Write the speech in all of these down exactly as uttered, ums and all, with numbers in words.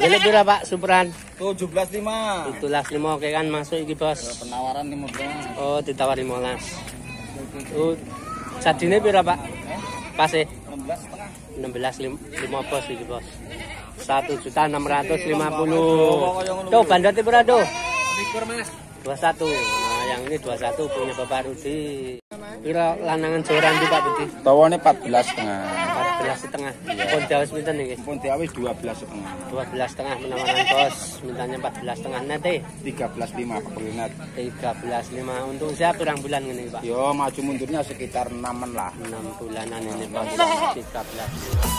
Ini pira Pak Superan? tujuh belas lima. tujuh belas lima oke kan masuk iki Bos. Penawaran lima belas. Oh, ditawar lima belas. Oh, sadine pira Pak? Pas e enam belas setengah. enam belas lima Bos iki Bos. satu juta enam ratus lima puluh. Tuh bandotnya pira tuh? Likur Mas. dua puluh satu. Nah, yang ini dua puluh satu punya Bapak Rudi. Pira lanangan joran di Pak Budi? Tawane empat belas setengah. empat belas setengah. Pun jauh pinten niki? Pun diawis dua belas setengah. dua belas setengah penawaran Bos. Mintanya empat belas setengah net e. tiga belas lima Pak Kulinet. tiga belas lima. Untung siapa pirang bulan ngene Pak? Yo maju mundurnya sekitar enam lah. enam bulanan ini Bos. tiga belas.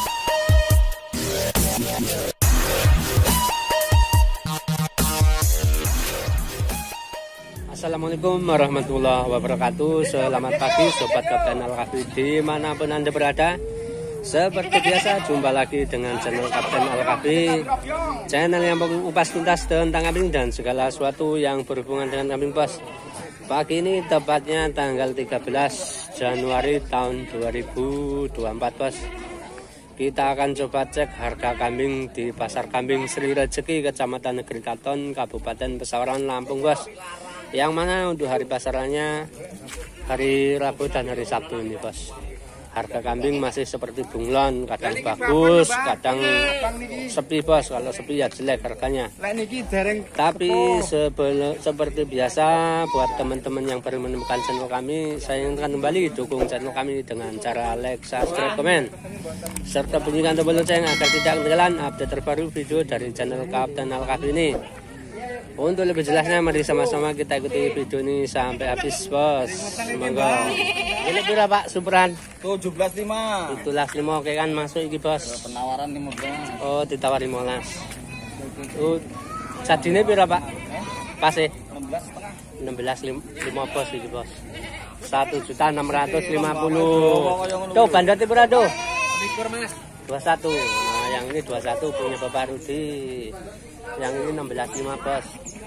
Assalamualaikum warahmatullahi wabarakatuh. Selamat pagi Sobat Kapten Alkafi dimanapun Anda berada. Seperti biasa jumpa lagi dengan channel Kapten Alkafi, channel yang mengupas tuntas tentang kambing dan segala sesuatu yang berhubungan dengan kambing Bos. Pagi ini tepatnya tanggal tiga belas Januari tahun dua ribu dua puluh empat Bos. Kita akan coba cek harga kambing di Pasar Kambing Sri Rezeki, Kecamatan Negeri Katon, Kabupaten Pesawaran, Lampung Bos. Yang mana untuk hari pasarannya hari Rabu dan hari Sabtu ini Bos. Harga kambing masih seperti bunglon, kadang bagus, kadang sepi Bos. Kalau sepi ya jelek harganya. Tapi sebelum, seperti biasa buat teman-teman yang baru menemukan channel kami, saya ingin kembali dukung channel kami dengan cara like, subscribe, komen, serta bunyikan tombol lonceng agar tidak ketinggalan update terbaru video dari channel Kapten Alkafi ini. Untuk lebih jelasnya mari sama-sama kita ikuti video ini sampai habis Bos. Semoga. Ini pira Pak Superan? tujuh belas lima. tujuh belas lima oke kan masuk iki Bos. Penawaran lima belas. Oh, ditawar lima belas. Oh, sadine pira Pak? Pas e enam belas setengah. enam belas lima Bos iki Bos. satu juta enam ratus lima puluh. Tuh bandotnya pira tuh? Likur Mas. dua puluh satu. Nah, yang ini dua puluh satu punya Bapak Rudi. Yang ini enam belas lima Bos.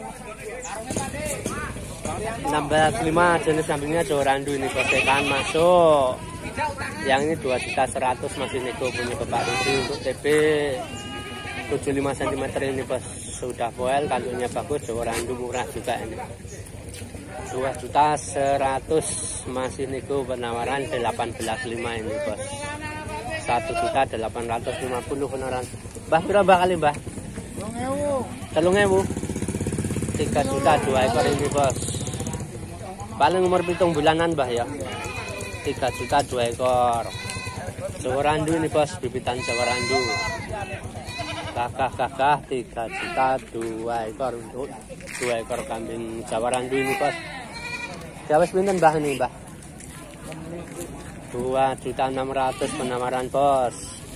enam belas lima jenis kambingnya jorandu ini Bos kan masuk. Yang ini dua juta seratus masih nego punya Bapak Rudi. Untuk T B tujuh puluh lima sentimeter ini Bos. Sudah boel, kandungnya bagus, jorandu murah juga ini. dua juta seratus masih nego penawaran delapan belas lima ini Bos. satu juta delapan ratus lima puluh penawaran. Mbah pira mbah kali mbah? Telung ewu. tiga juta dua ekor ini Bos. Paling umur pitung bulanan Mbah ya. tiga juta dua ekor. Jawa Randu ini Bos, bibitan Jawa Randu. Kakah-kakah tiga juta dua ekor untuk dua ekor kambing Jawa Randu ini Bos. Siapa pinten Mbah ini Mbah? dua juta enam ratus penawaran Bos.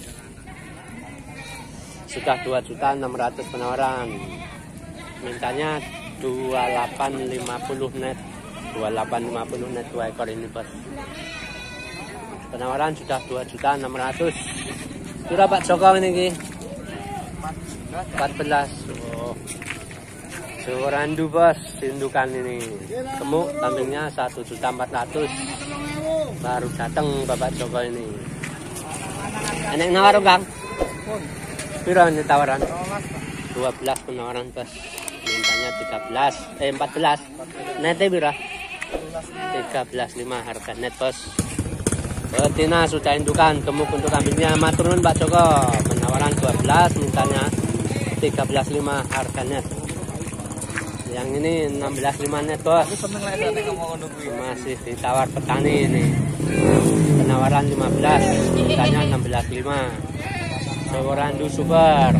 Sudah dua juta enam ratus penawaran. Mintanya dua puluh delapan lima puluh net. dua puluh delapan lima puluh net dua ekor ini Bos. Penawaran sudah dua juta enam ratus. Kira Pak Joko ini empat belas. Oh. Jorandu Bos, indukan ini. Gemuk kambingnya satu juta empat ratus. Baru datang Bapak Joko ini. Enak nawar Kang? Pira ini tawaran? dua belas penawaran Bos. Mintanya tiga belas, eh empat belas. Netnya pira? tiga belas lima harga net Bos. Betina sudah indukan, gemuk untuk kambingnya. Matur nuwun Pak Joko. Penawaran dua belas, mintanya tiga belas lima harga net. Yang ini enam belas lima net Bos. Masih ditawar petani ini. Penawaran lima belas, mintanya enam belas lima. Jorandu super.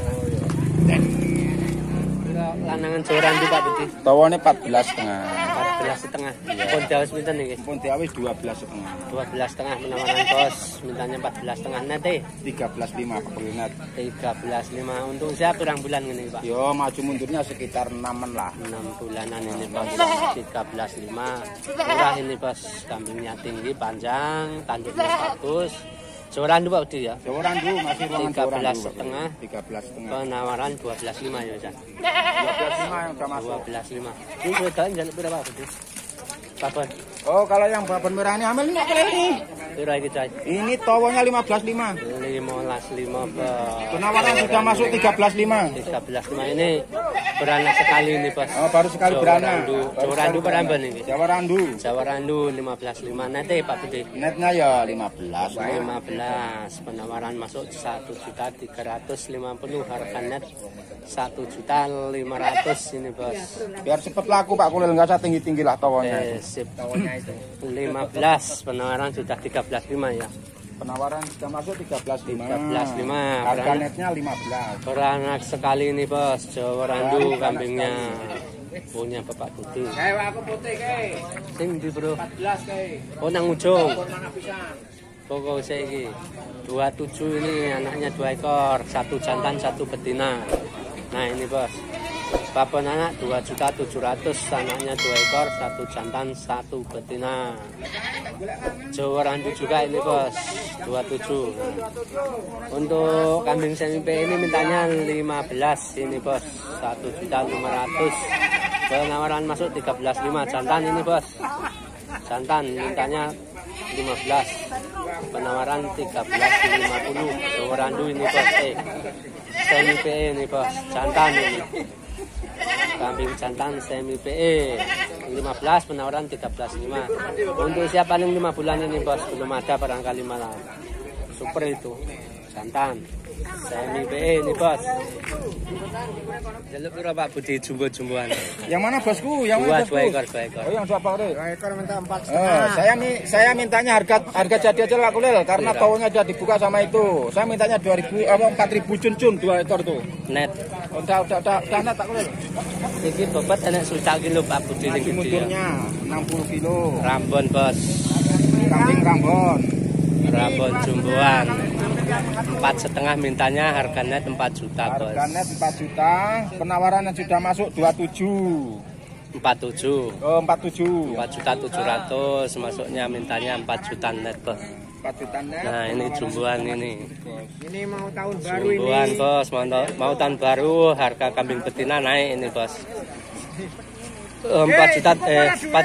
Lanangan jorandu Pak Budi. Tawane empat belas setengah. empat belas setengah. Pun jauh pinten niki? Pun diawis dua belas setengah. dua belas setengah penawaran Bos. Mintanya empat belas setengah net e. tiga belas lima Pak Kulinet. tiga belas lima. Untung siapa pirang bulan ngene Pak? Yo maju mundurnya sekitar enam lah. enam bulanan ini Bos. tiga belas lima. Murah ini Bos. Kambingnya tinggi, panjang, tanduknya bagus. Jorandu Pak Budi ya? Jorandu masih ruangan tiga belas setengah. tiga belas setengah. Penawaran dua belas lima ya Jan. dua belas lima yang udah masuk. dua belas lima. Ini wedan jan pira Pak Budi? Babon. Oh, kalau yang babon merah ini amel ini kali ini. Pira iki, Cai? Ini towonya lima belas lima. lima belas lima bos. Penawaran sudah masuk tiga belas lima. tiga belas lima ini beranak sekali nih bos. Oh, baru sekali Jawa beranak. Randu. Baru Jawa Randu sekali berapa nih? Jawa Randu. Jawa Randu lima belas lima. Nanti Pak Budi. Netnya ya lima belas. lima belas. Penawaran masuk satu juta tiga ratus lima puluh, harga net satu juta lima ratus ini bos. Biar cepet laku Pak Kulil, nggak usah tinggi-tinggi lah tawonnya. Eh, sip. lima belas, penawaran sudah tiga belas lima ya. Penawaran sudah masuk tiga belas lima. tiga belas lima. Harga Beranak, netnya lima belas. beranak sekali ini bos. Jawa Randu kambingnya. Punya Bapak Budi. Kayak aku putih kayak Sing di bro. empat belas kayak. Oh nang ujung. Mana pisan? Pokok saya ini dua puluh tujuh ini anaknya dua ekor, satu jantan satu betina. Nah ini bos, babon anak dua juta tujuh ratus, anaknya dua ekor, satu jantan satu betina. Jawa Randu juga ini bos, dua puluh tujuh. Nah, untuk kambing semi P ini mintanya lima belas ini bos, satu juta lima ratus. Penawaran masuk tiga belas lima, jantan ini bos. Jantan mintanya lima belas, penawaran tiga belas lima puluh. Jawa Randu ini bos, eh semi P E ini bos, jantan ini kambing jantan semi P E lima belas, penawaran tiga belas lima. Untuk usia paling lima bulan ini bos, belum ada barangkali malam. Super itu jantan semi P E ini bos. Jaluk pira Pak Budi jumbo-jumboan. Yang mana bosku? Yang Dua, mana dua bosku? ekor, dua ekor. Oh, yang dua ekor. Dua ekor minta empat Eh, setengah. saya mi, saya mintanya harga harga jadi aja lah Kulil, karena Iya. taunya udah dibuka sama itu. Saya mintanya dua ribu apa empat ribu cun-cun dua ekor tuh. Net. Udah udah udah udah net tak Kulil. Iki bobot enak suca kilo Pak Budi Maju ini gede ya. mundurnya enam puluh kilo. Rambon bos, Kambing Rambon. rambon jumboan. Empat setengah mintanya, harga net empat juta bos. Harga net empat juta, penawaran yang sudah masuk dua puluh tujuh. Empat tujuh. Oh, empat puluh tujuh. Empat juta tujuh ratus, masuknya mintanya empat juta net bos. empat juta net. Nah ini jumboan ini. Ini mau tahun baru ini. Jumboan bos, mau, mau tahun baru, harga kambing betina naik ini bos. Empat juta, eh empat.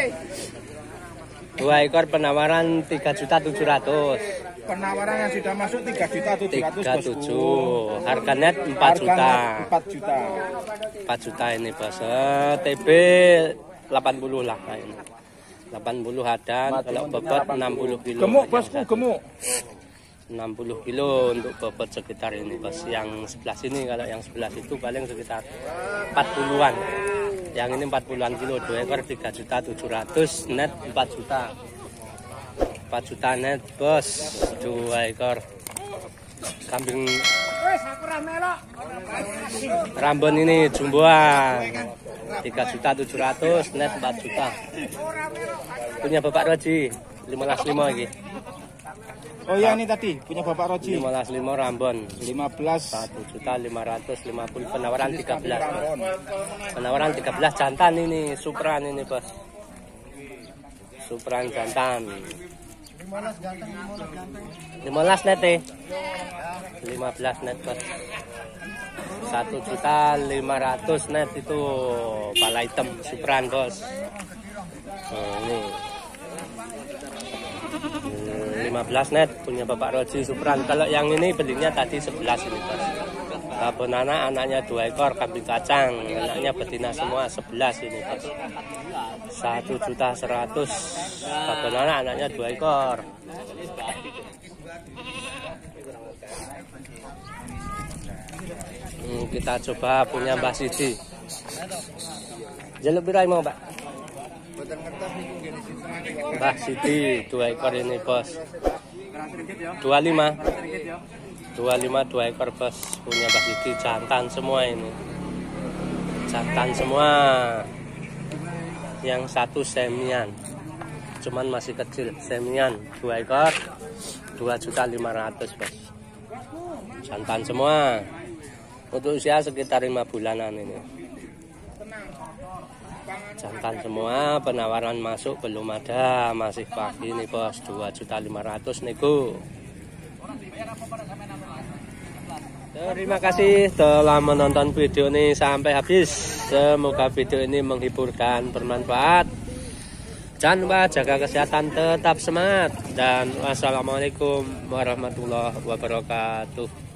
Dua ekor penawaran tiga juta tujuh ratus. Penawaran yang sudah masuk tiga juta tujuh ratus Tiga tujuh. Harga net empat Harga juta. net empat juta. Empat juta ini bos. Eh, T B delapan puluh lah nah ini. delapan puluh ada, kalau bobot enam puluh kilo. Gemuk Yang bosku, satu. gemuk. enam puluh kilo untuk bobot sekitar ini bos. Yang sebelah sini, kalau yang sebelah itu paling sekitar empat puluhan. Yang ini empat puluhan kilo, dua ekor tiga juta tujuh ratus, net empat juta. empat juta net bos, dua ekor. Kambing Rambon ini jumboan tiga juta tujuh ratus, net empat juta. Punya Bapak Roji lima belas lima lagi. Oh iya ini tadi punya Bapak Roji. lima belas lima Rambon lima belas. satu juta lima ratus lima puluh, penawaran tiga belas. Penawaran tiga belas jantan ini, Supran ini bos. Supran jantan. lima belas net eh. lima belas net bos. satu juta lima ratus net itu pala hitam Supran bos. Nah, ini lima belas net punya Bapak Roji Supran. Kalau yang ini belinya tadi sebelas ini bos. Babon anak, anaknya dua ekor, kambing kacang, anaknya betina semua sebelas ini bos. Satu juta seratus. Babon anak, anaknya dua ekor. Hmm, kita coba punya Mbah Sidi. Jaluk birai mau Pak? Mbah Sidi dua ekor ini bos. dua puluh lima. dua puluh lima dua ekor bos, punya Mbah Sidi, jantan semua ini. Jantan semua. Yang satu semian. Cuman masih kecil, semian dua ekor dua juta lima ratus bos. Jantan semua. Untuk usia sekitar lima bulanan ini. Jantan semua, penawaran masuk belum ada, masih pagi nih bos, dua juta lima ratus nego. Terima kasih telah menonton video ini sampai habis. Semoga video ini menghibur dan bermanfaat. Jangan lupa jaga kesehatan, tetap semangat, dan wassalamualaikum warahmatullahi wabarakatuh.